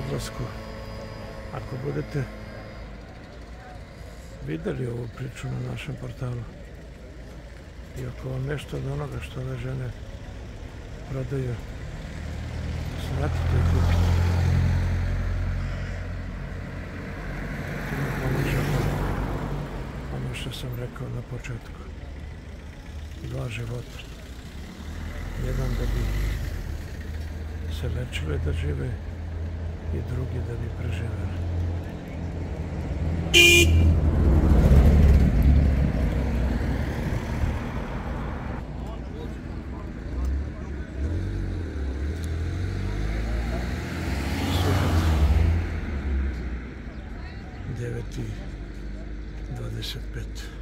odlasku. Ako budete videli ovu priču na našem portalu i ako vam nešto od onoga što ove žene prodaju svratite i kupite. Time pomožemo ono što sam rekao na početku. 2 života. Jedan da bi se lečile da žive i drugi da bi preživeli. Subot 9:25.